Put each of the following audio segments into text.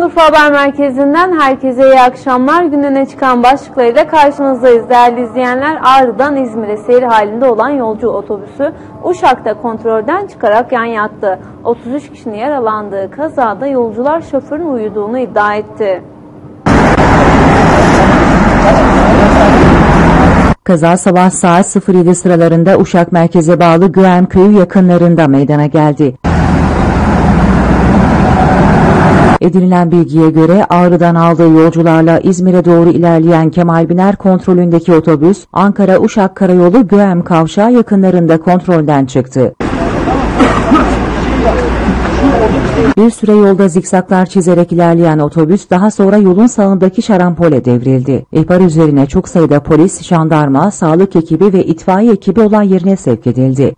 Şanlıurfa Haber Merkezi'nden herkese iyi akşamlar. Gündeme çıkan başlıklarıyla karşınızdayız değerli izleyenler. Ağrı'dan İzmir'e seyir halinde olan yolcu otobüsü Uşak'ta kontrolden çıkarak yan yattı. 33 kişinin yaralandığı kazada yolcular şoförün uyuduğunu iddia etti. Kaza sabah saat 07 sıralarında Uşak merkeze bağlı Güem köyü yakınlarında meydana geldi. Edinilen bilgiye göre Ağrı'dan aldığı yolcularla İzmir'e doğru ilerleyen Kemal Biner kontrolündeki otobüs Ankara-Uşak Karayolu Güem kavşağı yakınlarında kontrolden çıktı. Bir süre yolda zikzaklar çizerek ilerleyen otobüs daha sonra yolun sağındaki şarampole devrildi. İhbar üzerine çok sayıda polis, jandarma, sağlık ekibi ve itfaiye ekibi olay yerine sevk edildi.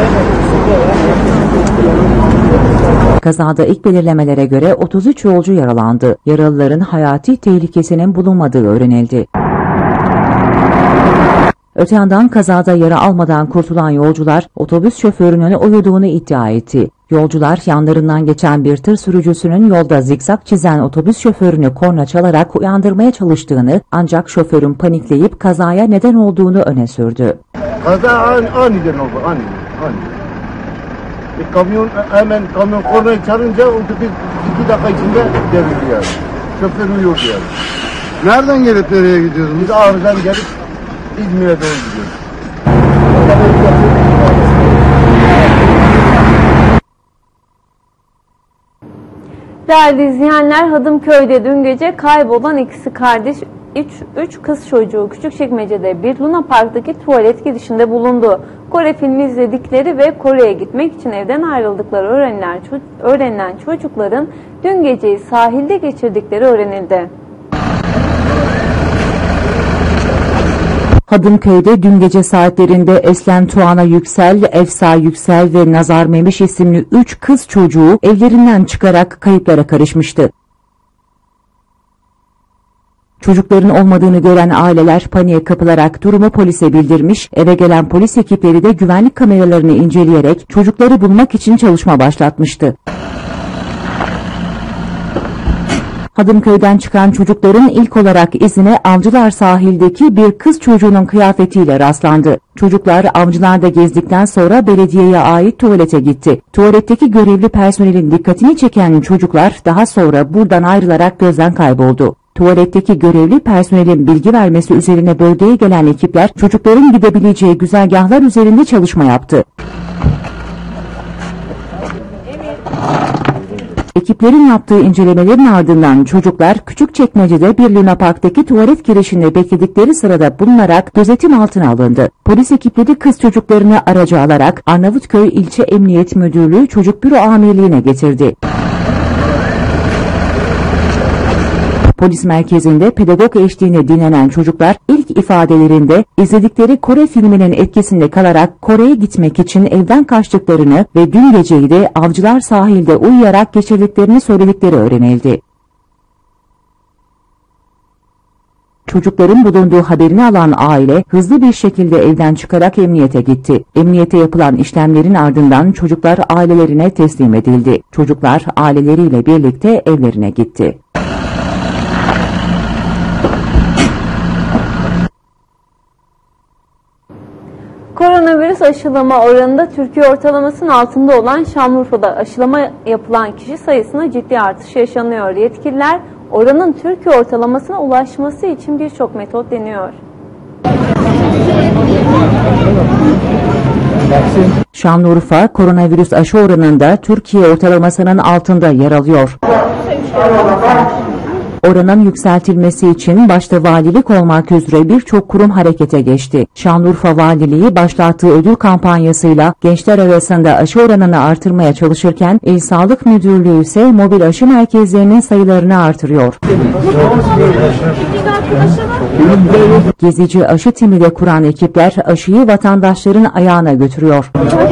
Kazada ilk belirlemelere göre 33 yolcu yaralandı. Yaralıların hayati tehlikesinin bulunmadığı öğrenildi. Öte yandan kazada yara almadan kurtulan yolcular otobüs şoförünün uyuduğunu iddia etti. Yolcular yanlarından geçen bir tır sürücüsünün yolda zikzak çizen otobüs şoförünü korna çalarak uyandırmaya çalıştığını ancak şoförün panikleyip kazaya neden olduğunu öne sürdü. Kaza aniden oldu, aniden. Kamyon kornayı çalınca otobüs 2 dakika içinde devrildi yani. Şoför uyuyordu yani. Nereden gelip nereye gidiyordunuz? Biz Ağrı'dan gelip İzmir'e doğru gidiyoruz. Değerli izleyenler, Hadımköy'de dün gece kaybolan ikisi kardeş 3 kız çocuğu Küçükçekmece'de bir Luna Park'taki tuvalet girişinde bulundu. Kore filmi izledikleri ve Kore'ye gitmek için evden ayrıldıkları öğrenilen çocukların dün geceyi sahilde geçirdikleri öğrenildi. Hadımköy'de dün gece saatlerinde Eslem Tuana Yüksel, Efsa Yüksel ve Nazar Memiş isimli 3 kız çocuğu evlerinden çıkarak kayıplara karışmıştı. Çocukların olmadığını gören aileler paniğe kapılarak durumu polise bildirmiş, eve gelen polis ekipleri de güvenlik kameralarını inceleyerek çocukları bulmak için çalışma başlatmıştı. Hadımköy'den çıkan çocukların ilk olarak izine Avcılar sahildeki bir kız çocuğunun kıyafetiyle rastlandı. Çocuklar avcılarda gezdikten sonra belediyeye ait tuvalete gitti. Tuvaletteki görevli personelin dikkatini çeken çocuklar daha sonra buradan ayrılarak gözden kayboldu. Tuvaletteki görevli personelin bilgi vermesi üzerine bölgeye gelen ekipler çocukların gidebileceği güzergahlar üzerinde çalışma yaptı. Ekiplerin yaptığı incelemelerin ardından çocuklar Küçükçekmece'de bir Luna Park'taki tuvalet girişinde bekledikleri sırada bulunarak gözetim altına alındı. Polis ekipleri kız çocuklarını araca alarak Arnavutköy İlçe Emniyet Müdürlüğü Çocuk Büro Amirliğine getirdi. Polis merkezinde pedagog eşliğinde dinlenen çocuklar ilk ifadelerinde izledikleri Kore filminin etkisinde kalarak Kore'ye gitmek için evden kaçtıklarını ve dün geceyi de Avcılar sahilde uyuyarak geçirdiklerini söyledikleri öğrenildi. Çocukların bulunduğu haberini alan aile hızlı bir şekilde evden çıkarak emniyete gitti. Emniyete yapılan işlemlerin ardından çocuklar ailelerine teslim edildi. Çocuklar aileleriyle birlikte evlerine gitti. Koronavirüs aşılama oranında Türkiye ortalamasının altında olan Şanlıurfa'da aşılama yapılan kişi sayısında ciddi artış yaşanıyor. Yetkililer oranın Türkiye ortalamasına ulaşması için birçok metot deniyor. Şanlıurfa koronavirüs aşı oranında Türkiye ortalamasının altında yer alıyor. Oranın yükseltilmesi için başta valilik olmak üzere birçok kurum harekete geçti. Şanlıurfa Valiliği başlattığı ödül kampanyasıyla gençler arasında aşı oranını artırmaya çalışırken İl Sağlık Müdürlüğü ise mobil aşı merkezlerinin sayılarını artırıyor. Gezici aşı timi de kuran ekipler aşıyı vatandaşların ayağına götürüyor.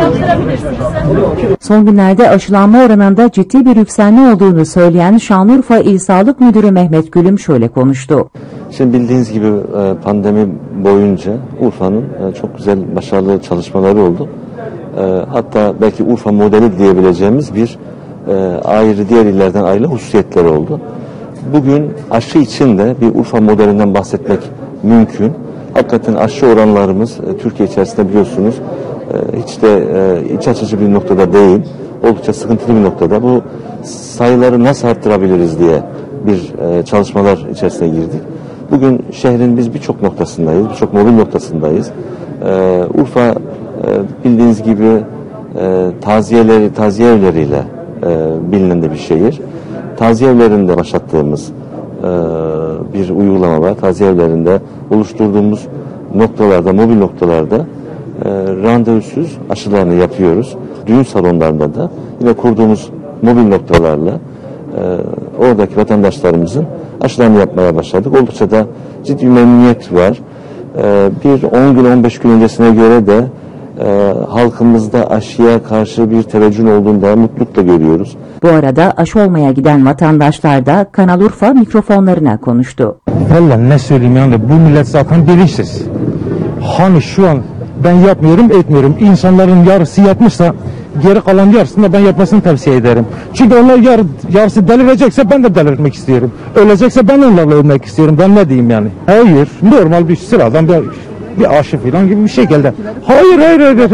Son günlerde aşılanma oranında ciddi bir yükselme olduğunu söyleyen Şanlıurfa İl Sağlık Müdürü Mehmet Gülüm şöyle konuştu. Şimdi bildiğiniz gibi pandemi boyunca Urfa'nın çok güzel başarılı çalışmaları oldu. Hatta belki Urfa modeli diyebileceğimiz bir ayrı diğer illerden ayrı hususiyetleri oldu. bugün aşı için de bir Urfa modelinden bahsetmek mümkün. Hakikaten aşı oranlarımız Türkiye içerisinde biliyorsunuz hiç de iç açıcı bir noktada değil. Oldukça sıkıntılı bir noktada. Bu sayıları nasıl arttırabiliriz diye bir çalışmalar içerisine girdik. Bugün şehrin biz birçok noktasındayız, birçok mobil noktasındayız. Urfa bildiğiniz gibi taziye evleriyle bilinen de bir şehir. Taziye evlerinde başlattığımız bir uygulama var. Taziye evlerinde oluşturduğumuz noktalarda, mobil noktalarda randevusuz aşılarını yapıyoruz. Düğün salonlarında da yine kurduğumuz mobil noktalarla oradaki vatandaşlarımızın aşılarını yapmaya başladık. Oldukça da ciddi bir memnuniyet var. Bir 10 gün 15 gün öncesine göre de halkımızda aşıya karşı bir teveccüh olduğunu da mutlulukla görüyoruz. Bu arada aşı olmaya giden vatandaşlar da Kanal Urfa mikrofonlarına konuştu. Vallahi ne söyleyeyim yani bu millet zaten bilinçsiz. Hani şu an ben yapmıyorum etmiyorum. İnsanların yarısı yapmışsa geri kalan yarısını da ben yapmasını tavsiye ederim. Çünkü onlar yarısı delirecekse ben de delirmek istiyorum. Ölecekse ben onlarla ölmek istiyorum. Ben ne diyeyim yani? Hayır. Normal bir sıradan bir aşı falan gibi bir şey geldi. Hayır.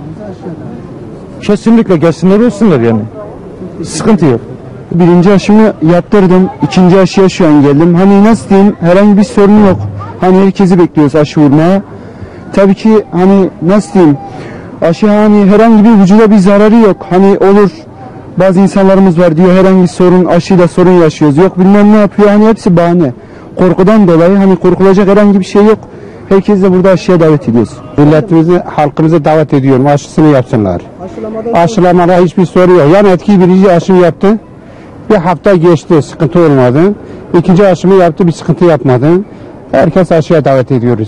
Kesinlikle gelsinler olsunlar yani. Sıkıntı yok. Birinci aşımı yaptırdım. İkinci aşıya şu an geldim. Hani nasıl diyeyim, herhangi bir sorun yok. Hani herkesi bekliyoruz aşı vurmaya. Tabii ki hani nasıl diyeyim, aşı hani herhangi bir vücuda bir zararı yok. Hani olur bazı insanlarımız var diyor herhangi bir sorun, aşıyla sorun yaşıyoruz. Yok bilmem ne yapıyor, hani hepsi bahane. Korkudan dolayı hani korkulacak herhangi bir şey yok. Herkes de burada aşıya davet ediyoruz. Milletimizi, halkımızı davet ediyorum. Aşısını yapsınlar. Aşılamada hiçbir sorun yok. Yani etki birinci aşımı yaptı. Bir hafta geçti, sıkıntı olmadı. İkinci aşımı yaptı, bir sıkıntı yapmadı. Herkes aşıya davet ediyoruz.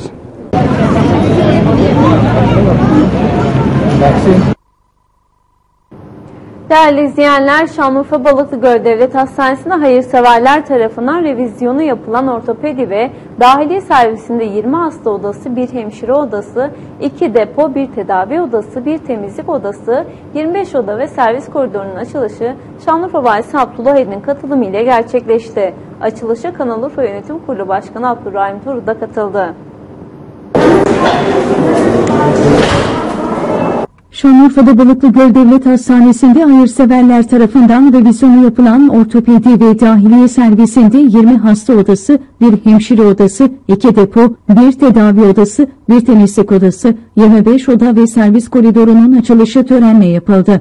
Değerli izleyenler, Şanlıurfa Balıklıgöl Devlet Hastanesi'nde hayırseverler tarafından revizyonu yapılan ortopedi ve dahiliye servisinde 20 hasta odası, 1 hemşire odası, 2 depo, 1 tedavi odası, 1 temizlik odası, 25 oda ve servis koridorunun açılışı Şanlıurfa Valisi Abdullah Edin'in katılımı ile gerçekleşti. Açılışa Kanal Urfa Yönetim Kurulu Başkanı Abdurrahim Turu da katıldı. Şanlıurfa'da Balıklıgöl Devlet Hastanesi'nde hayırseverler tarafından revizyonu yapılan ortopedi ve dahiliye servisinde 20 hasta odası, 1 hemşire odası, 2 depo, 1 tedavi odası, 1 temizlik odası, 25 oda ve servis koridorunun açılışı törenle yapıldı.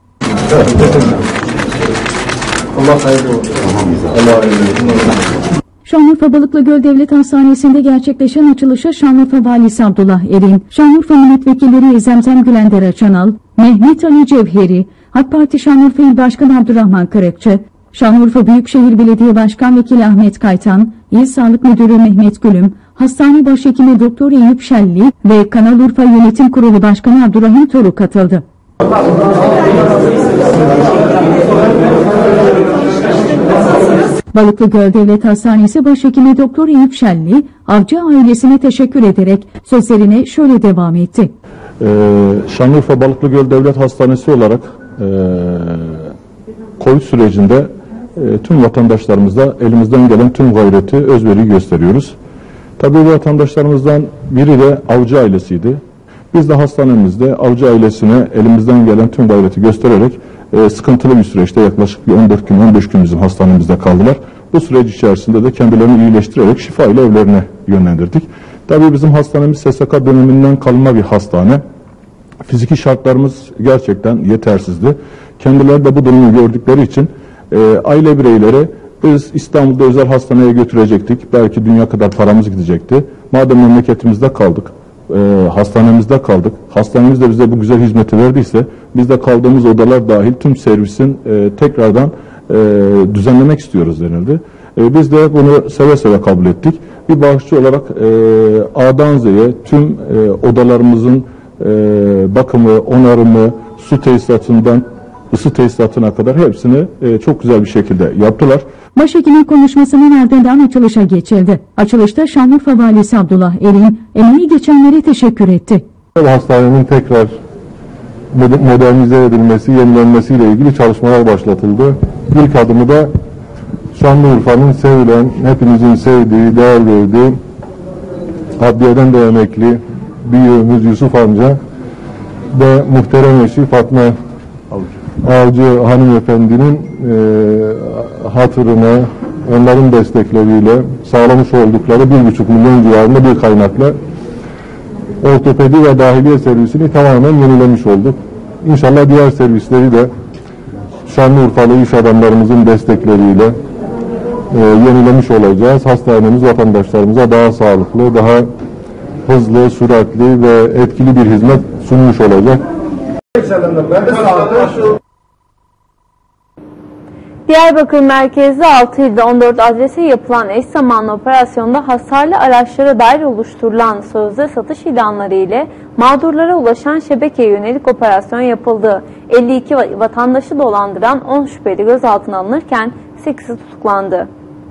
Allah hayırlı olsun. Allah hayırlı olsun. Şanlıurfa Balıklıgöl Devlet Hastanesi'nde gerçekleşen açılışa Şanlıurfa Valisi Abdullah Erin, Şanlıurfa Milletvekilleri Zemzem Gülender Açanal, Mehmet Ali Cevheri, AK Parti Şanlıurfa İl Başkanı Abdurrahman Kırıkçı, Şanlıurfa Büyükşehir Belediye Başkan Vekili Ahmet Kaytan, İl Sağlık Müdürü Mehmet Gülüm, Hastane Başhekimi Doktor Eyüp Şelli ve Kanal Urfa Yönetim Kurulu Başkanı Abdurrahim Toru katıldı. Balıklıgöl Devlet Hastanesi Başhekimi Doktor Eyüp Şelli, avcı ailesine teşekkür ederek sözlerine şöyle devam etti. Şanlıurfa Balıklıgöl Devlet Hastanesi olarak Covid sürecinde tüm vatandaşlarımızla elimizden gelen tüm gayreti, özveriyi gösteriyoruz. Tabii bu vatandaşlarımızdan biri de avcı ailesiydi. Biz de hastanemizde avcı ailesine elimizden gelen tüm gayreti göstererek sıkıntılı bir süreçte yaklaşık bir 14 gün 15 gün bizim hastanemizde kaldılar. Bu süreç içerisinde de kendilerini iyileştirerek şifa ile evlerine yönlendirdik. Tabii bizim hastanemiz SSK döneminden kalma bir hastane. Fiziki şartlarımız gerçekten yetersizdi. Kendileri de bu durumu gördükleri için aile bireyleri biz İstanbul'da özel hastaneye götürecektik. Belki dünya kadar paramız gidecekti. Madem memleketimizde kaldık, hastanemizde kaldık. Hastanemiz de bize bu güzel hizmeti verdiyse biz de kaldığımız odalar dahil tüm servisin tekrardan düzenlemek istiyoruz denildi. Biz de bunu seve seve kabul ettik. Bir bağışçı olarak A'dan Z'ye tüm odalarımızın bakımı, onarımı, su tesisatından ısı tesisatına kadar hepsini çok güzel bir şekilde yaptılar. Başhekimin konuşmasının ardından açılışa geçildi. Açılışta Şanlıurfa Valisi Abdullah Erin, emeği geçenlere teşekkür etti. Hastanenin tekrar modernize edilmesi, yenilenmesiyle ilgili çalışmalar başlatıldı. İlk adımı da Şanlıurfa'nın sevilen, hepimizin sevdiği, değer verdiği, adliyeden de emekli büyüğümüz Yusuf amca ve muhterem eşi Fatma Avcı hanımefendinin hatırına, onların destekleriyle sağlamış oldukları 1,5 milyon civarında bir kaynakla ortopedi ve dahiliye servisini tamamen yenilemiş olduk. İnşallah diğer servisleri de Şanlıurfalı iş adamlarımızın destekleriyle yenilemiş olacağız. Hastanemiz vatandaşlarımıza daha sağlıklı, daha hızlı, süratli ve etkili bir hizmet sunmuş olacak. Diyarbakır merkezli 6 ilde 14 adrese yapılan eş zamanlı operasyonda hasarlı araçlara dair oluşturulan sözde satış ilanları ile mağdurlara ulaşan şebekeye yönelik operasyon yapıldı. 52 vatandaşı dolandıran 10 şüpheli gözaltına alınırken 8'i tutuklandı.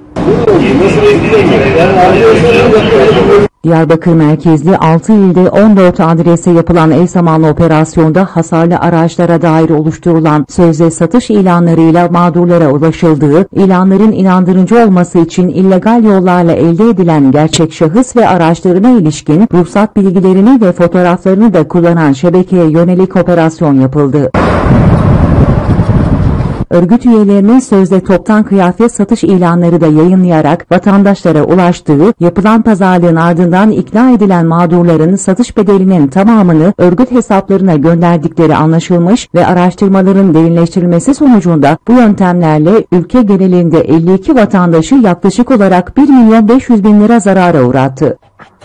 Diyarbakır merkezli 6 ilde 14 adrese yapılan eş zamanlı operasyonda hasarlı araçlara dair oluşturulan sözde satış ilanlarıyla mağdurlara ulaşıldığı, ilanların inandırıcı olması için illegal yollarla elde edilen gerçek şahıs ve araçlarına ilişkin ruhsat bilgilerini ve fotoğraflarını da kullanan şebekeye yönelik operasyon yapıldı. Örgüt üyelerinin sözde toptan kıyafet satış ilanları da yayınlayarak vatandaşlara ulaştığı, yapılan pazarlığın ardından ikna edilen mağdurların satış bedelinin tamamını örgüt hesaplarına gönderdikleri anlaşılmış ve araştırmaların derinleştirilmesi sonucunda bu yöntemlerle ülke genelinde 52 vatandaşı yaklaşık olarak 1.500.000 lira zarara uğrattı.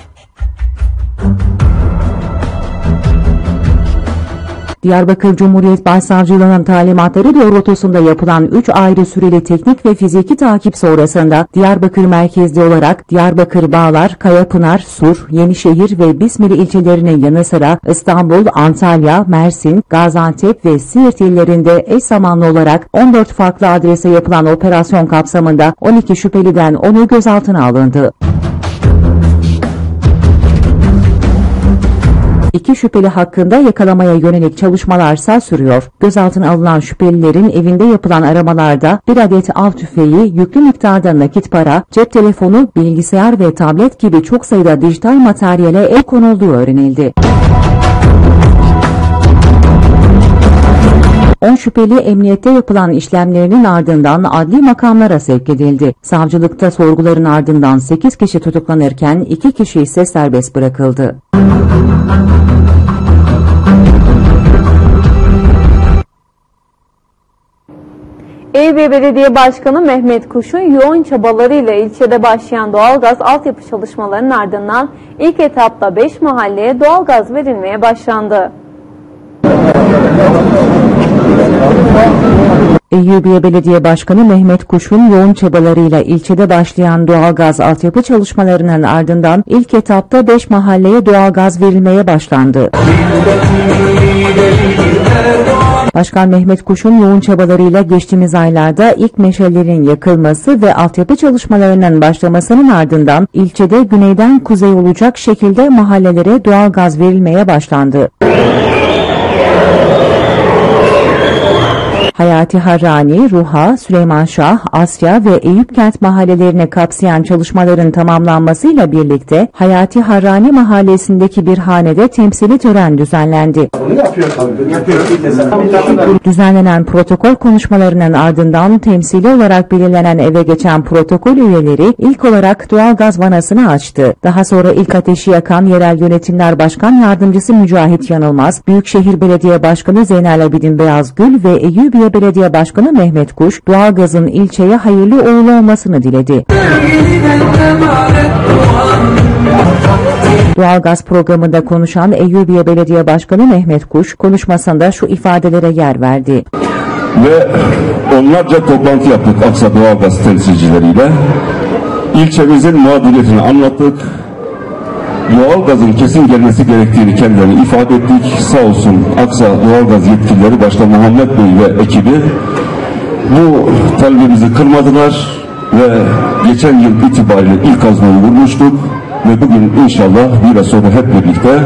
Diyarbakır Cumhuriyet Başsavcılığı'nın talimatları doğrultusunda yapılan 3 ayrı süreli teknik ve fiziki takip sonrasında Diyarbakır merkezli olarak Diyarbakır Bağlar, Kayapınar, Sur, Yenişehir ve Bismilli ilçelerinin yanı sıra İstanbul, Antalya, Mersin, Gaziantep ve Siirt illerinde eş zamanlı olarak 14 farklı adrese yapılan operasyon kapsamında 12 şüpheliden 10'u gözaltına alındı. 2 şüpheli hakkında yakalamaya yönelik çalışmalarsa sürüyor. Gözaltına alınan şüphelilerin evinde yapılan aramalarda 1 adet av tüfeği, yüklü miktarda nakit para, cep telefonu, bilgisayar ve tablet gibi çok sayıda dijital materyale el konulduğu öğrenildi. 10 şüpheli emniyette yapılan işlemlerinin ardından adli makamlara sevk edildi. Savcılıkta sorguların ardından 8 kişi tutuklanırken 2 kişi ise serbest bırakıldı. Eyüpiye Belediye Başkanı Mehmet Kuş'un yoğun çabalarıyla ilçede başlayan doğalgaz altyapı çalışmalarının ardından ilk etapta 5 mahalleye doğalgaz verilmeye başlandı. Eyüpiye Belediye Başkanı Mehmet Kuş'un yoğun çabalarıyla ilçede başlayan doğalgaz altyapı çalışmalarının ardından ilk etapta 5 mahalleye doğalgaz verilmeye başlandı. Başkan Mehmet Kuş'un yoğun çabalarıyla geçtiğimiz aylarda ilk meşallerin yakılması ve altyapı çalışmalarının başlamasının ardından ilçede güneyden kuzey olacak şekilde mahallelere doğalgaz verilmeye başlandı. Hayati Harrani, Ruha, Süleymanşah, Asya ve Eyüpkent mahallelerine kapsayan çalışmaların tamamlanmasıyla birlikte Hayati Harrani mahallesindeki bir hanede temsili tören düzenlendi. Düzenlenen protokol konuşmalarının ardından temsili olarak belirlenen eve geçen protokol üyeleri ilk olarak doğalgaz vanasını açtı. Daha sonra ilk ateşi yakan Yerel Yönetimler Başkan Yardımcısı Mücahit Yanılmaz, Büyükşehir Belediye Başkanı Zeynel Abidin Beyazgül ve Eyüpiye Belediye Başkanı Mehmet Kuş, doğalgazın ilçeye hayırlı uğurlu olmasını diledi. Doğalgaz programında konuşan Eyüpiye Belediye Başkanı Mehmet Kuş, konuşmasında şu ifadelere yer verdi. Ve onlarca toplantı yaptık Aksa Doğalgaz temsilcileriyle. İlçemizin mağduriyetini anlattık. Doğalgazın kesin gelmesi gerektiğini kendilerine ifade ettik. Sağ olsun Aksa Doğalgaz yetkilileri Başkan Muhammed Bey ve ekibi bu talebimizi kırmadılar ve geçen yıl itibariyle ilk azmayı vurmuştuk ve bugün inşallah biraz sonra hep birlikte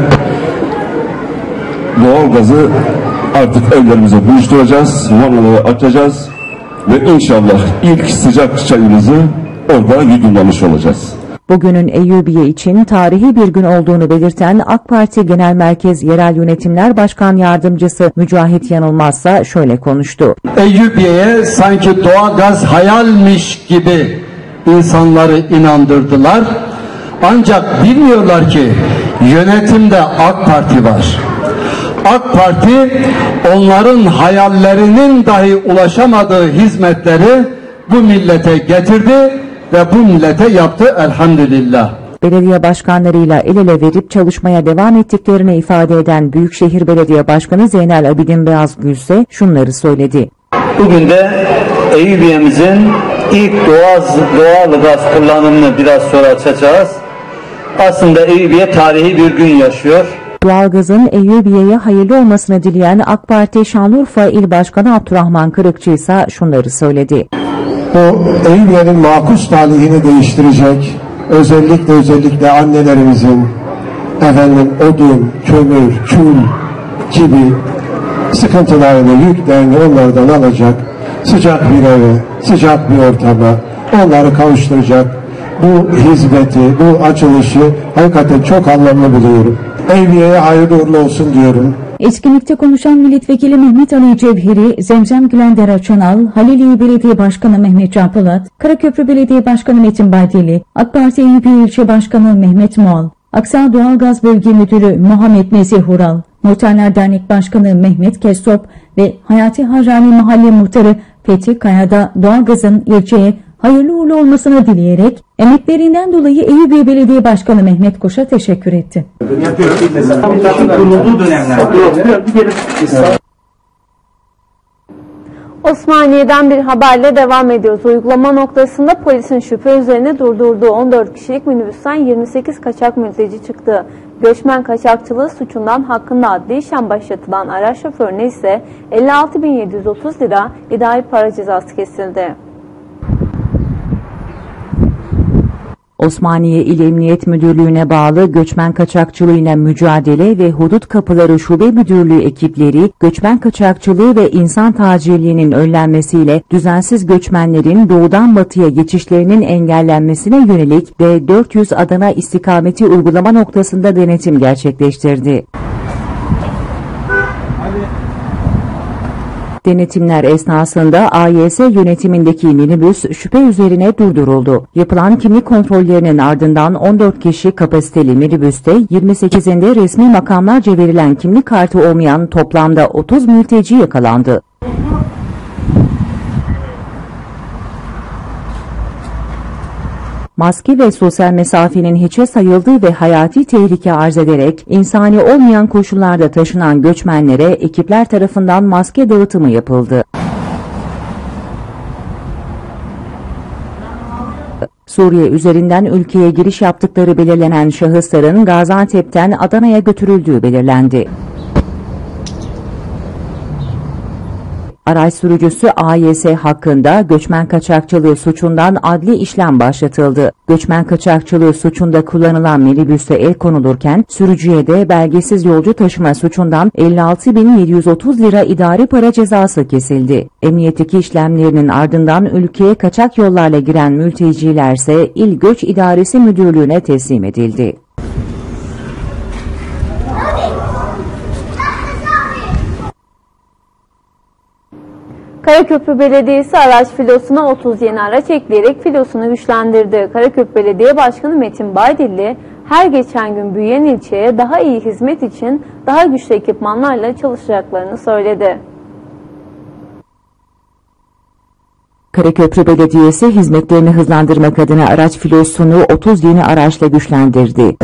doğalgazı artık evlerimize buluşturacağız, vanaları açacağız ve inşallah ilk sıcak çayımızı orada yudumlamış olacağız. Bugünün Eyyubiye için tarihi bir gün olduğunu belirten AK Parti Genel Merkez Yerel Yönetimler Başkan Yardımcısı Mücahit Yanılmazsa şöyle konuştu. Eyyubiye'ye sanki doğalgaz hayalmiş gibi insanları inandırdılar. Ancak bilmiyorlar ki yönetimde AK Parti var. AK Parti onların hayallerinin dahi ulaşamadığı hizmetleri bu millete getirdi ve bu millete yaptı elhamdülillah. Belediye başkanlarıyla el ele verip çalışmaya devam ettiklerini ifade eden Büyükşehir Belediye Başkanı Zeynel Abidin Beyazgül ise şunları söyledi. Bugün de Eyyubiye'mizin ilk doğal gaz kullanımını biraz sonra açacağız. Aslında Eyyubiye tarihi bir gün yaşıyor. Doğalgazın Eyyubiye'ye hayırlı olmasını dileyen AK Parti Şanlıurfa İl Başkanı Abdurrahman Kırıkçı ise şunları söyledi. Bu Eyyubiye'nin makus talihini değiştirecek, özellikle annelerimizin odun, kömür, kül gibi sıkıntılarını, yüklerini onlardan alacak, sıcak bir eve, sıcak bir ortama onları kavuşturacak bu hizmeti, bu açılışı hakikaten çok anlamlı buluyorum. Eyyubiye'ye hayırlı uğurlu olsun diyorum. Etkinlikte konuşan Milletvekili Mehmet Ali Cevheri, Zemzem Gülander Açanal, Haliliye Belediye Başkanı Mehmet Can Polat, Karaköprü Belediye Başkanı Metin Baydeli, AK Parti Eyyubiye İlçe Başkanı Mehmet Mual, Aksa Doğalgaz Bölge Müdürü Muhammed Nezih Hural, Muhtarlar Dernek Başkanı Mehmet Kestop ve Hayati Harrani Mahalle Muhtarı Fethi Kaya'da doğalgazın ilçeye hayırlı uğurlu olmasını dileyerek emeklerinden dolayı Eyyubiye Belediye Başkanı Mehmet Koş'a teşekkür etti. Osmaniye'den bir haberle devam ediyoruz. Uygulama noktasında polisin şüphe üzerine durdurduğu 14 kişilik minibüsten 28 kaçak mülteci çıktı. Göçmen kaçakçılığı suçundan hakkında adli işlem başlatılan araç şoförüne ise 56.730 lira idari para cezası kesildi. Osmaniye İl Emniyet Müdürlüğü'ne bağlı Göçmen Kaçakçılığıyla Mücadele ve Hudut Kapıları Şube Müdürlüğü ekipleri, göçmen kaçakçılığı ve insan tacirliğinin önlenmesiyle düzensiz göçmenlerin doğudan batıya geçişlerinin engellenmesine yönelik D400 Adana istikameti uygulama noktasında denetim gerçekleştirdi. Denetimler esnasında AYS yönetimindeki minibüs şüphe üzerine durduruldu. Yapılan kimlik kontrollerinin ardından 14 kişi kapasiteli minibüste 28'inde resmi makamlarca verilen kimlik kartı olmayan toplamda 30 mülteci yakalandı. Maske ve sosyal mesafenin hiçe sayıldığı ve hayati tehlike arz ederek insani olmayan koşullarda taşınan göçmenlere ekipler tarafından maske dağıtımı yapıldı. Suriye üzerinden ülkeye giriş yaptıkları belirlenen şahısların Gaziantep'ten Adana'ya götürüldüğü belirlendi. Araç sürücüsü AYS hakkında göçmen kaçakçılığı suçundan adli işlem başlatıldı. Göçmen kaçakçılığı suçunda kullanılan minibüste el konulurken sürücüye de belgesiz yolcu taşıma suçundan 56.730 lira idari para cezası kesildi. Emniyetteki işlemlerinin ardından ülkeye kaçak yollarla giren mültecilerse İl Göç İdaresi Müdürlüğü'ne teslim edildi. Karaköprü Belediyesi araç filosuna 30 yeni araç ekleyerek filosunu güçlendirdi. Karaköprü Belediye Başkanı Metin Baydilli, her geçen gün büyüyen ilçeye daha iyi hizmet için daha güçlü ekipmanlarla çalışacaklarını söyledi. Karaköprü Belediyesi hizmetlerini hızlandırmak adına araç filosunu 30 yeni araçla güçlendirdi.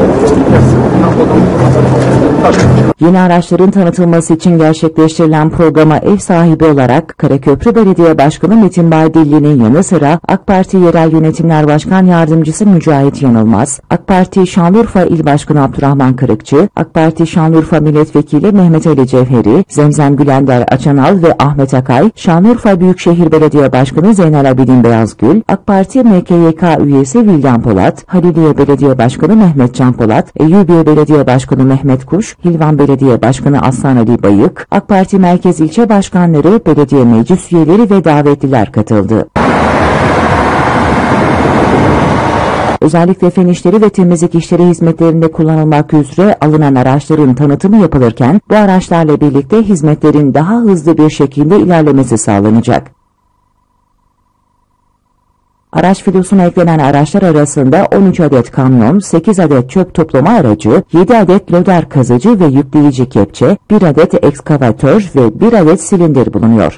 Yeni araçların tanıtılması için gerçekleştirilen programa ev sahibi olarak Karaköprü Belediye Başkanı Metin Baydilli'nin yanı sıra AK Parti Yerel Yönetimler Başkan Yardımcısı Mücahit Yanılmaz, AK Parti Şanlıurfa İl Başkanı Abdurrahman Kırıkçı, AK Parti Şanlıurfa Milletvekili Mehmet Ali Cevheri, Zemzem Gülander Açanal ve Ahmet Akay, Şanlıurfa Büyükşehir Belediye Başkanı Başkanı Zeynel Abidin Beyazgül, AK Parti MKYK üyesi Vildan Polat, Haliliye Belediye Başkanı Mehmet Can Polat, Eyyubiye Belediye Başkanı Mehmet Kuş, Hilvan Belediye Başkanı Aslan Ali Bayık, AK Parti Merkez İlçe Başkanları, belediye meclis üyeleri ve davetliler katıldı. Özellikle fen işleri ve temizlik işleri hizmetlerinde kullanılmak üzere alınan araçların tanıtımı yapılırken bu araçlarla birlikte hizmetlerin daha hızlı bir şekilde ilerlemesi sağlanacak. Araç filosuna eklenen araçlar arasında 13 adet kamyon, 8 adet çöp toplama aracı, 7 adet loder kazıcı ve yükleyici kepçe, 1 adet ekskavatör ve 1 adet silindir bulunuyor.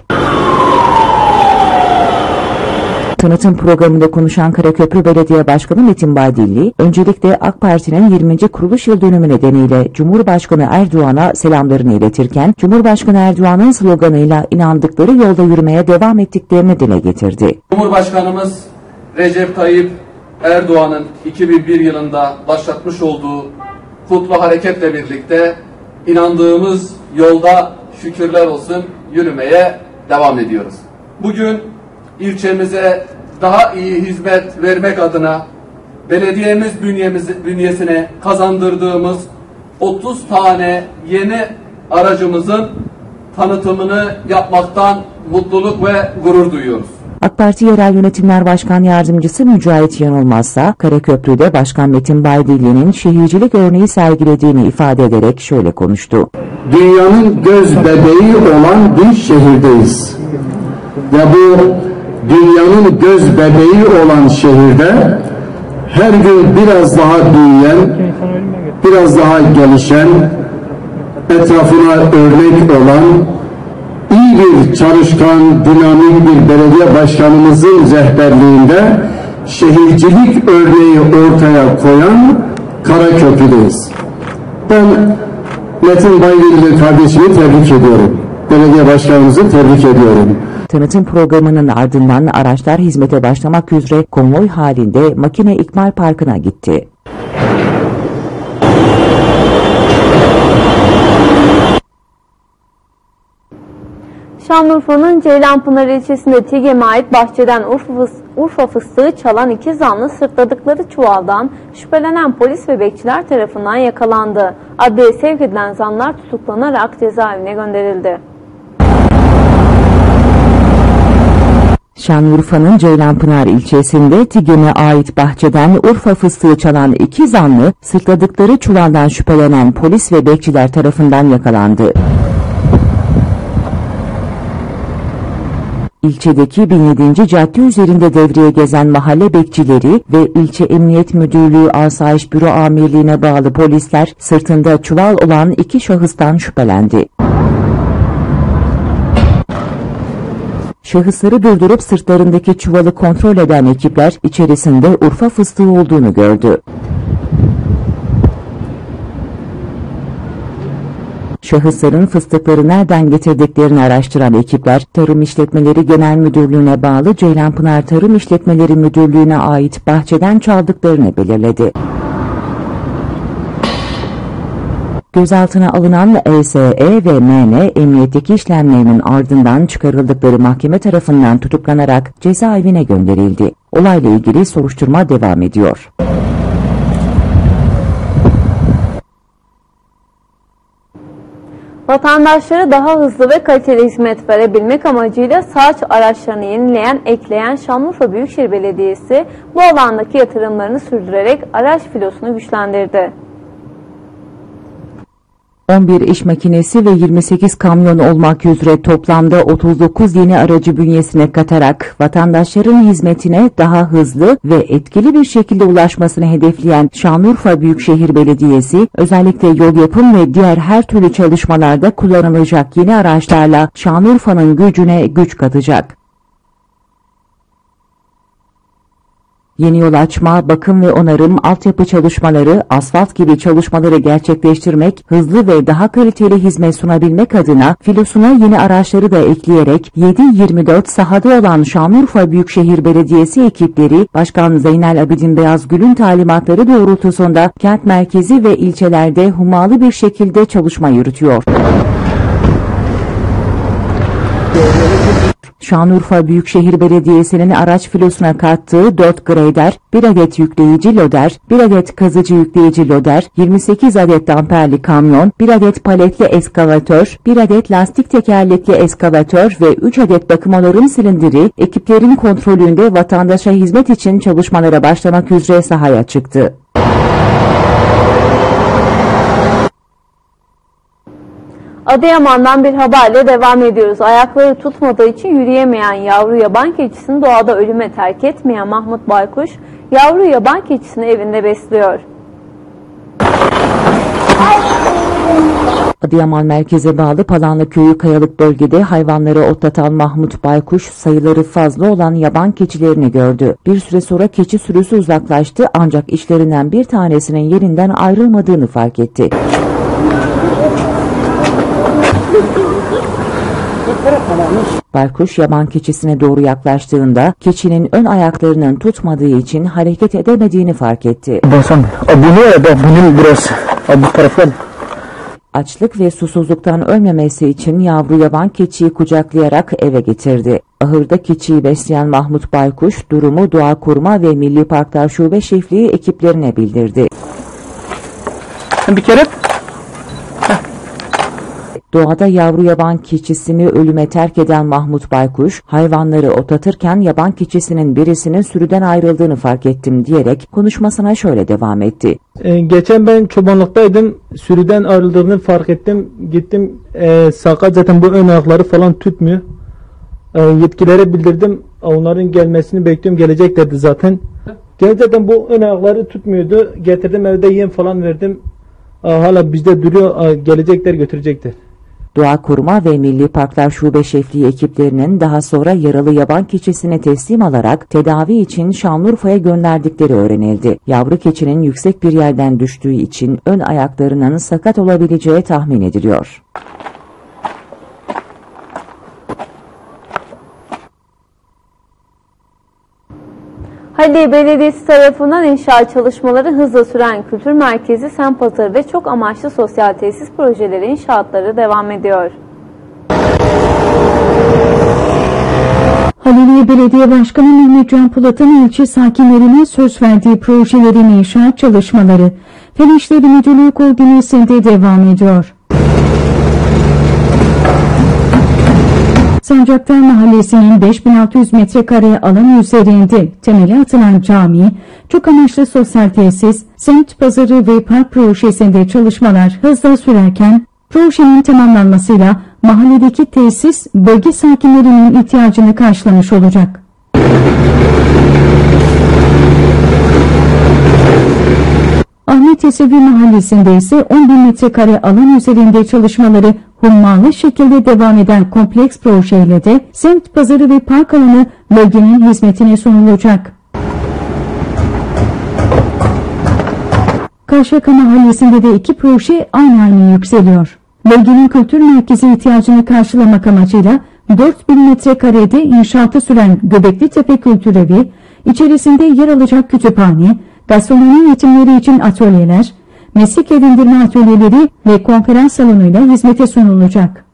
Tanıtım programında konuşan Karaköprü Belediye Başkanı Metin Badilli, öncelikle AK Parti'nin 20. kuruluş yıl dönümü nedeniyle Cumhurbaşkanı Erdoğan'a selamlarını iletirken, Cumhurbaşkanı Erdoğan'ın sloganıyla inandıkları yolda yürümeye devam ettiklerini dile getirdi. Cumhurbaşkanımız Recep Tayyip Erdoğan'ın 2001 yılında başlatmış olduğu kutlu hareketle birlikte inandığımız yolda şükürler olsun yürümeye devam ediyoruz. Bugün ilçemize daha iyi hizmet vermek adına belediyemiz bünyesine kazandırdığımız 30 tane yeni aracımızın tanıtımını yapmaktan mutluluk ve gurur duyuyoruz. AK Parti Yerel Yönetimler Başkan Yardımcısı Mücahit Yanılmazsa, Karaköprü'de Başkan Metin Baydilli'nin şehircilik örneği sergilediğini ifade ederek şöyle konuştu. Dünyanın göz bebeği olan bir şehirdeyiz. Ve bu dünyanın göz bebeği olan şehirde her gün biraz daha büyüyen, biraz daha gelişen, etrafına örnek olan, iyi bir çalışkan, dinamik bir belediye başkanımızın rehberliğinde şehircilik örneği ortaya koyan Karaköprü'deyiz. Ben Metin Baydilli kardeşimi tebrik ediyorum. Belediye başkanımızı tebrik ediyorum. Tanıtım programının ardından araçlar hizmete başlamak üzere konvoy halinde Makine İkmal Parkı'na gitti. Şanlıurfa'nın Ceylanpınar ilçesinde TİGEM'e ait bahçeden Urfa fıstığı çalan 2 zanlı sırtladıkları çuvaldan şüphelenen polis ve bekçiler tarafından yakalandı. Adliyeye sevk edilen zanlar tutuklanarak cezaevine gönderildi. Şanlıurfa'nın Ceylanpınar ilçesinde TİGEM'e ait bahçeden Urfa fıstığı çalan 2 zanlı sırtladıkları çuvaldan şüphelenen polis ve bekçiler tarafından yakalandı. İlçedeki 1007. cadde üzerinde devreye gezen mahalle bekçileri ve ilçe Emniyet Müdürlüğü Asayiş Büro Amirliğine bağlı polisler sırtında çuval olan 2 şahıstan şüphelendi. Şahısları durdurup sırtlarındaki çuvalı kontrol eden ekipler içerisinde Urfa fıstığı olduğunu gördü. Şahısların fıstıkları nereden getirdiklerini araştıran ekipler, Tarım İşletmeleri Genel Müdürlüğü'ne bağlı Ceylanpınar Tarım İşletmeleri Müdürlüğü'ne ait bahçeden çaldıklarını belirledi. Gözaltına alınan ESE ve MN, emniyetteki işlemlerinin ardından çıkarıldıkları mahkeme tarafından tutuklanarak cezaevine gönderildi. Olayla ilgili soruşturma devam ediyor. Vatandaşlara daha hızlı ve kaliteli hizmet verebilmek amacıyla SAÇ araçlarını yenileyen, ekleyen Şanlıurfa Büyükşehir Belediyesi bu alandaki yatırımlarını sürdürerek araç filosunu güçlendirdi. 11 iş makinesi ve 28 kamyon olmak üzere toplamda 39 yeni aracı bünyesine katarak vatandaşların hizmetine daha hızlı ve etkili bir şekilde ulaşmasını hedefleyen Şanlıurfa Büyükşehir Belediyesi, özellikle yol yapım ve diğer her türlü çalışmalarda kullanılacak yeni araçlarla Şanlıurfa'nın gücüne güç katacak. Yeni yol açma, bakım ve onarım, altyapı çalışmaları, asfalt gibi çalışmaları gerçekleştirmek, hızlı ve daha kaliteli hizmet sunabilmek adına filosuna yeni araçları da ekleyerek 7/24 sahada olan Şanlıurfa Büyükşehir Belediyesi ekipleri, Başkan Zeynel Abidin Beyazgül'ün talimatları doğrultusunda kent merkezi ve ilçelerde hummalı bir şekilde çalışma yürütüyor. Şanlıurfa Büyükşehir Belediyesi'nin araç filosuna kattığı 4 grader, 1 adet yükleyici loder, 1 adet kazıcı yükleyici loder, 28 adet damperli kamyon, 1 adet paletli eskavatör, 1 adet lastik tekerlekli eskavatör ve 3 adet bakım onarım silindiri ekiplerin kontrolünde vatandaşa hizmet için çalışmalara başlamak üzere sahaya çıktı. Adıyaman'dan bir haberle devam ediyoruz. Ayakları tutmadığı için yürüyemeyen yavru yaban keçisini doğada ölüme terk etmeyen Mahmut Baykuş, yavru yaban keçisini evinde besliyor. Adıyaman merkeze bağlı Palanlı Köyü kayalık bölgede hayvanları otlatan Mahmut Baykuş sayıları fazla olan yaban keçilerini gördü. Bir süre sonra keçi sürüsü uzaklaştı ancak içlerinden bir tanesinin yerinden ayrılmadığını fark etti. Baykuş yaban keçisine doğru yaklaştığında keçinin ön ayaklarının tutmadığı için hareket edemediğini fark etti. Açlık ve susuzluktan ölmemesi için yavru yaban keçiyi kucaklayarak eve getirdi. Ahırda keçiyi besleyen Mahmut Baykuş durumu Doğa Koruma ve Milli Parklar Şube Şefliği ekiplerine bildirdi. Bir kere Doğada yavru yaban keçisini ölüme terk eden Mahmut Baykuş, hayvanları otlatırken yaban keçisinin birisinin sürüden ayrıldığını fark ettim diyerek konuşmasına şöyle devam etti. Geçen ben çobanlıktaydım, sürüden ayrıldığını fark ettim, gittim sakat zaten bu ön ayakları falan tutmuyor. Yetkililere bildirdim, onların gelmesini bekliyorum, geleceklerdi zaten. Zaten bu ön ayakları tutmuyordu, getirdim evde yem falan verdim, hala bizde duruyor, gelecekler götürecekler. Doğa Koruma ve Milli Parklar Şube Şefliği ekiplerinin daha sonra yaralı yaban keçisini teslim alarak tedavi için Şanlıurfa'ya gönderdikleri öğrenildi. Yavru keçinin yüksek bir yerden düştüğü için ön ayaklarının sakat olabileceği tahmin ediliyor. Haliliye Belediyesi tarafından inşaat çalışmaları hızla süren Kültür Merkezi, Semt Pazarı ve çok amaçlı sosyal tesis projeleri inşaatları devam ediyor. Haliliye Belediye Başkanı Mehmet Can Polat'ın ilçe sakinlerine söz verdiği projelerin inşaat çalışmaları Fen İşleri Müdürlüğü koordinesinde devam ediyor. Sancaktar Mahallesi'nin 5600 metrekare alan üzerinde temeli atılan cami, çok amaçlı sosyal tesis, semt pazarı ve park projesinde çalışmalar hızla sürerken, projenin tamamlanmasıyla mahalledeki tesis bölge sakinlerinin ihtiyacını karşılamış olacak. Ahmet Yesevi Mahallesi'nde ise 10.000 metrekare alan üzerinde çalışmaları hummalı şekilde devam eden kompleks projeyle de semt pazarı ve park alanı bölgenin hizmetine sunulacak. Karşıyaka Mahallesi'nde de 2 proje aynı yükseliyor. Bölgenin kültür merkezi ihtiyacını karşılamak amacıyla 4.000 metrekarede inşaatı süren Göbekli Tepe Kültür Evi, içerisinde yer alacak kütüphane, gastronomi eğitimleri için atölyeler, meslek edindirme atölyeleri ve konferans salonuyla hizmete sunulacak.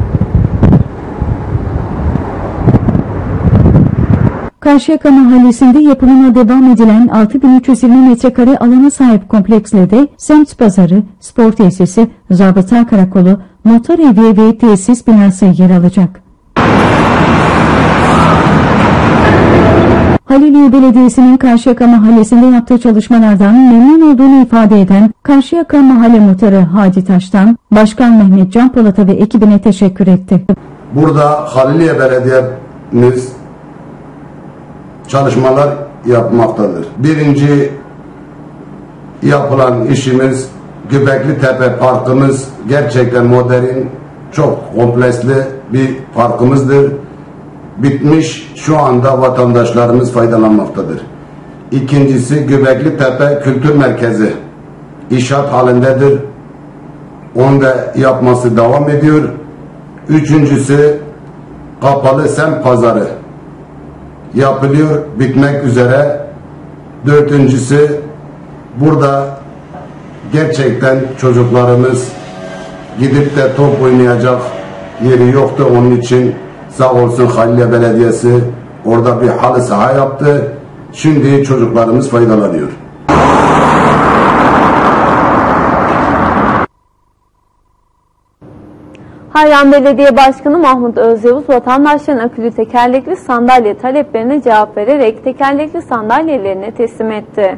Karşıyaka Mahallesi'nde yapımına devam edilen 6320 metrekare alana sahip kompleksle de semt pazarı, spor tesisi, zabıta karakolu, muhtar evi ve tesis binası yer alacak. Haliliye Belediyesi'nin Karşıyaka Mahallesi'nde yaptığı çalışmalardan memnun olduğunu ifade eden Karşıyaka Mahalle Muhtarı Hadi Taş'tan Başkan Mehmet Can Polat'a ve ekibine teşekkür etti. Burada Haliliye Belediye'miz çalışmalar yapmaktadır. Birinci yapılan işimiz Göbekli Tepe Parkımız gerçekten modern, çok kompleksli bir parkımızdır. Bitmiş, şu anda vatandaşlarımız faydalanmaktadır. İkincisi Göbekli Tepe Kültür Merkezi inşaat halindedir. Onu da yapması devam ediyor. Üçüncüsü kapalı semt pazarı yapılıyor, bitmek üzere. Dördüncüsü burada gerçekten çocuklarımız gidip de top oynayacak yeri yoktu, onun için Sağ olsun Halilye Belediyesi orada bir halı saha yaptı. Şimdi çocuklarımız faydalanıyor. Harran Belediye Başkanı Mahmut Özyavuz vatandaşların akülü tekerlekli sandalye taleplerine cevap vererek tekerlekli sandalyelerini teslim etti.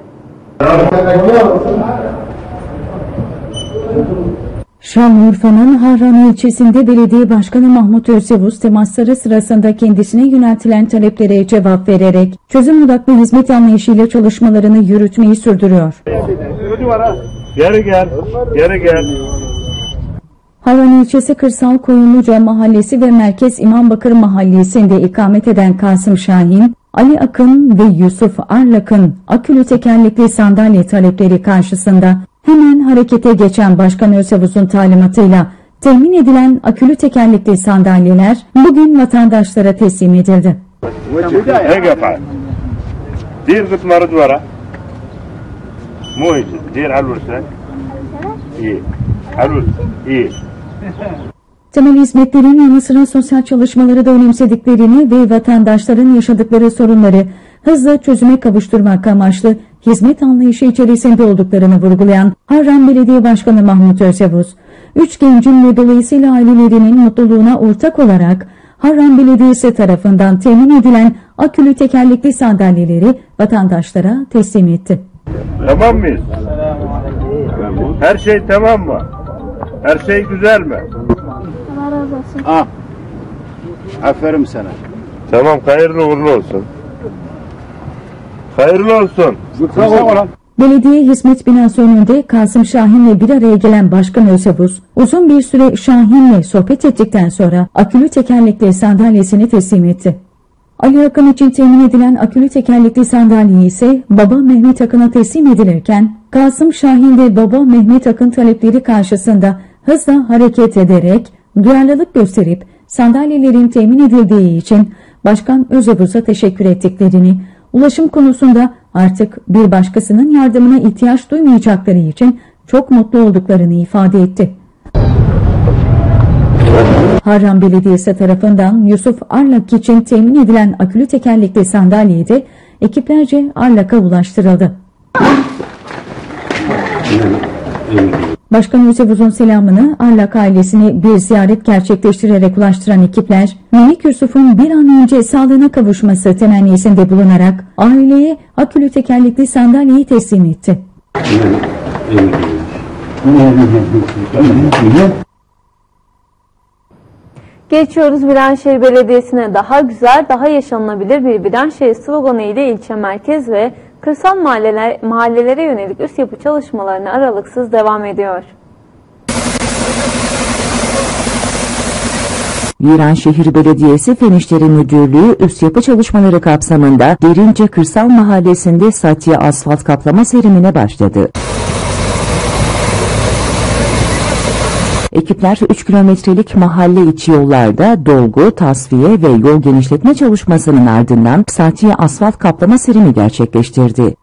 Şanlıurfa'nın Harran ilçesinde Belediye Başkanı Mahmut Özyavuz temasları sırasında kendisine yöneltilen taleplere cevap vererek çözüm odaklı hizmet anlayışıyla çalışmalarını yürütmeyi sürdürüyor. Geri gel, geri gel. Harran ilçesi Kırsal Koyunluca Mahallesi ve Merkez İmambakır Mahallesi'nde ikamet eden Kasım Şahin, Ali Akın ve Yusuf Arlak'ın akülü tekerlekli sandalye talepleri karşısında hemen harekete geçen Başkan Özyavuz'un talimatıyla temin edilen akülü tekerlekli sandalyeler bugün vatandaşlara teslim edildi. Temel hizmetlerin yanı sıra sosyal çalışmaları da önemsediklerini ve vatandaşların yaşadıkları sorunları hızla çözüme kavuşturmak amaçlı hizmet anlayışı içerisinde olduklarını vurgulayan Harran Belediye Başkanı Mahmut Özyavuz, 3 gencin ve dolayısıyla ailelerinin mutluluğuna ortak olarak Harran Belediyesi tarafından temin edilen akülü tekerlekli sandalyeleri vatandaşlara teslim etti. Tamam mıyız? Her şey tamam mı? Her şey güzel mi? Allah razı olsun. Ah. Aferin sana. Tamam, hayırlı uğurlu olsun. Hayırlı olsun. Belediye hizmet binası önünde Kasım Şahin'le bir araya gelen Başkan Özyavuz, uzun bir süre Şahin'le sohbet ettikten sonra akülü tekerlekli sandalyesini teslim etti. Ali Akın için temin edilen akülü tekerlekli sandalye ise baba Mehmet Akın'a teslim edilirken, Kasım Şahin ve baba Mehmet Akın talepleri karşısında hızla hareket ederek, duyarlılık gösterip sandalyelerin temin edildiği için Başkan Özyavuz'a teşekkür ettiklerini, ulaşım konusunda artık bir başkasının yardımına ihtiyaç duymayacakları için çok mutlu olduklarını ifade etti. Harran Belediyesi tarafından Yusuf Arlak için temin edilen akülü tekerlekli sandalye de ekiplerce Arlak'a ulaştırıldı. Başkan Özyavuz'un selamını Arlak ailesine bir ziyaret gerçekleştirerek ulaştıran ekipler, minik Yusuf'un bir an önce sağlığına kavuşması temennisinde bulunarak aileye akülü tekerlekli sandalyeyi teslim etti. Geçiyoruz Viranşehir Belediyesi'ne. Daha güzel, daha yaşanılabilir bir Viranşehir sloganı ile ilçe merkez ve kırsal mahallelere yönelik üst yapı çalışmalarına aralıksız devam ediyor. Viranşehir Belediyesi Fen İşleri Müdürlüğü üst yapı çalışmaları kapsamında Derince Kırsal Mahallesi'nde Satya asfalt kaplama serimine başladı. Ekipler 3 kilometrelik mahalle içi yollarda dolgu, tasfiye ve yol genişletme çalışmasının ardından Satya asfalt kaplama serimi gerçekleştirdi.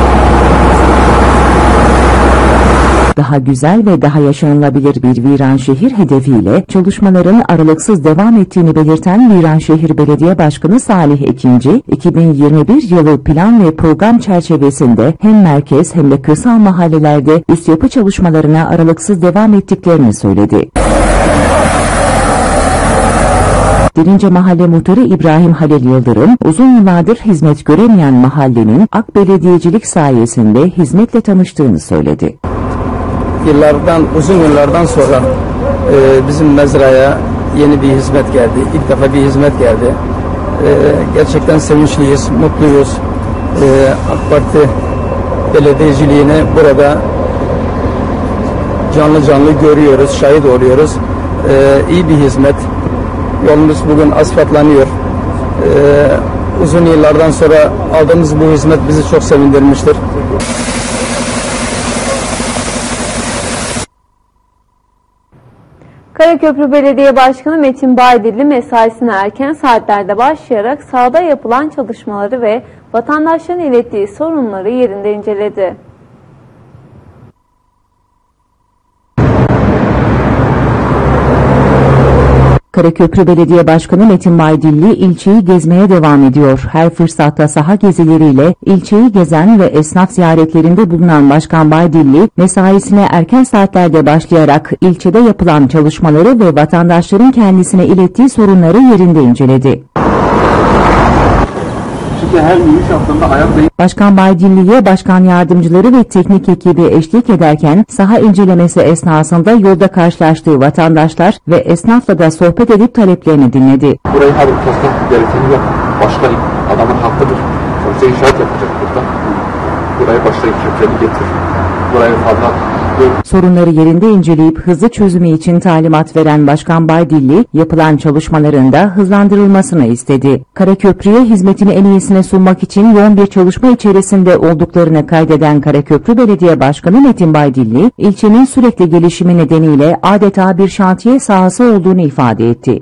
Daha güzel ve daha yaşanılabilir bir Viranşehir hedefiyle çalışmaların aralıksız devam ettiğini belirten Viranşehir Belediye Başkanı Salih Ekinci, 2021 yılı plan ve program çerçevesinde hem merkez hem de kırsal mahallelerde üst yapı çalışmalarına aralıksız devam ettiklerini söyledi. Derince Mahalle Muhtarı İbrahim Halil Yıldırım, uzun yıllardır hizmet göremeyen mahallenin AK Belediyecilik sayesinde hizmetle tanıştığını söyledi. Uzun yıllardan sonra bizim mezraya yeni bir hizmet geldi. İlk defa bir hizmet geldi. Gerçekten sevinçliyiz, mutluyuz. AK Parti belediyeciliğini burada canlı canlı görüyoruz, şahit oluyoruz. İyi bir hizmet. Yolumuz bugün asfaltlanıyor. Uzun yıllardan sonra aldığımız bu hizmet bizi çok sevindirmiştir. Karaköprü Belediye Başkanı Metin Baydilli mesaisine erken saatlerde başlayarak sahada yapılan çalışmaları ve vatandaşların ilettiği sorunları yerinde inceledi. Karaköprü Belediye Başkanı Metin Baydilli ilçeyi gezmeye devam ediyor. Her fırsatta saha gezileriyle ilçeyi gezen ve esnaf ziyaretlerinde bulunan Başkan Baydilli, mesaisine erken saatlerde başlayarak ilçede yapılan çalışmaları ve vatandaşların kendisine ilettiği sorunları yerinde inceledi. Her yürüyüş yaptığımda ayaktayım. Başkan Baydilli'ye başkan yardımcıları ve teknik ekibi eşlik ederken saha incelemesi esnasında yolda karşılaştığı vatandaşlar ve esnafla da sohbet edip taleplerini dinledi. Burayı hadi kesmek gerekeni yap. Başlayın. Adamın hakkıdır. Sonuçta inşaat yapacak burada. Buraya başlayıp köprüleri getir. Burayı fazla sorunları yerinde inceleyip hızlı çözümü için talimat veren Başkan Baydilli, yapılan çalışmaların da hızlandırılmasını istedi. Karaköprü'ye hizmetini en iyisine sunmak için yoğun bir çalışma içerisinde olduklarını kaydeden Karaköprü Belediye Başkanı Metin Baydilli, ilçenin sürekli gelişimi nedeniyle adeta bir şantiye sahası olduğunu ifade etti.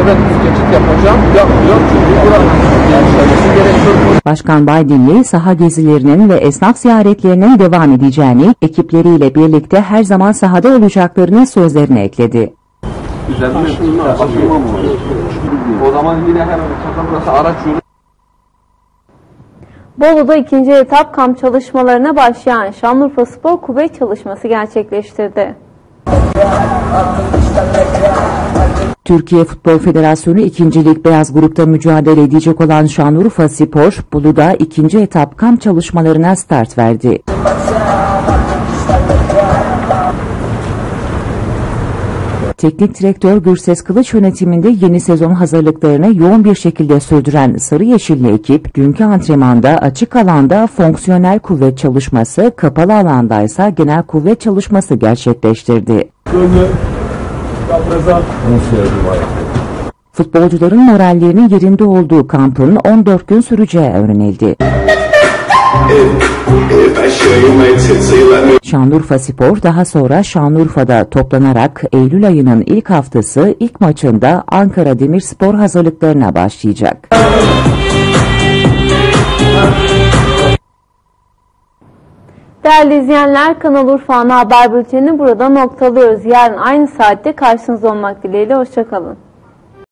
Başkan Baydilli, saha gezilerinin ve esnaf ziyaretlerinin devam edeceğini, ekipleriyle birlikte her zaman sahada olacaklarını sözlerine ekledi. O zaman yine hemen burası araç yolu. Bolu'da ikinci etap kamp çalışmalarına başlayan Şanlıurfaspor kuvvet çalışması gerçekleştirdi. Türkiye Futbol Federasyonu 2. Lig Beyaz Grup'ta mücadele edecek olan Şanlıurfaspor, Bolu'da ikinci etap kamp çalışmalarına start verdi. Teknik direktör Gürses Kılıç yönetiminde yeni sezon hazırlıklarını yoğun bir şekilde sürdüren Sarı Yeşilli ekip, dünkü antrenmanda açık alanda fonksiyonel kuvvet çalışması, kapalı alanda ise genel kuvvet çalışması gerçekleştirdi. Futbolcuların morallerinin yerinde olduğu kampın 14 gün süreceği öğrenildi. Şanlıurfaspor daha sonra Şanlıurfa'da toplanarak Eylül ayının ilk haftası ilk maçında Ankara Demirspor hazırlıklarına başlayacak. Değerli izleyenler, Kanal Urfa Ana Haber Bülteni'ni burada noktalıyoruz. Yarın aynı saatte karşınızda olmak dileğiyle. Hoşça kalın.